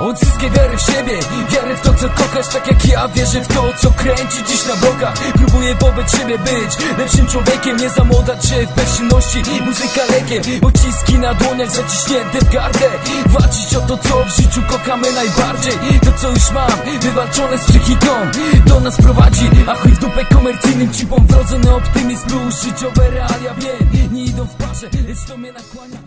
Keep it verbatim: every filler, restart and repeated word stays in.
Odzyskaj wiarę w siebie, wiarę w to co kochasz. Tak jak ja wierzę w to co kręci dziś na blokach. Próbuję wobec siebie być lepszym człowiekiem, nie zamodać się w bezsilności. Muzyka lekiem, uciski na dłoniach zaciśnięte w gardę. Walczyć o to co w życiu kochamy najbardziej. To co już mam, wywalczone z psychiką, do nas prowadzi. A chuj w dupę komercyjnym cipom. Wrodzony optymizm plus życiowe realia, wiem, nie idą w parze, lecz to mnie nakłania.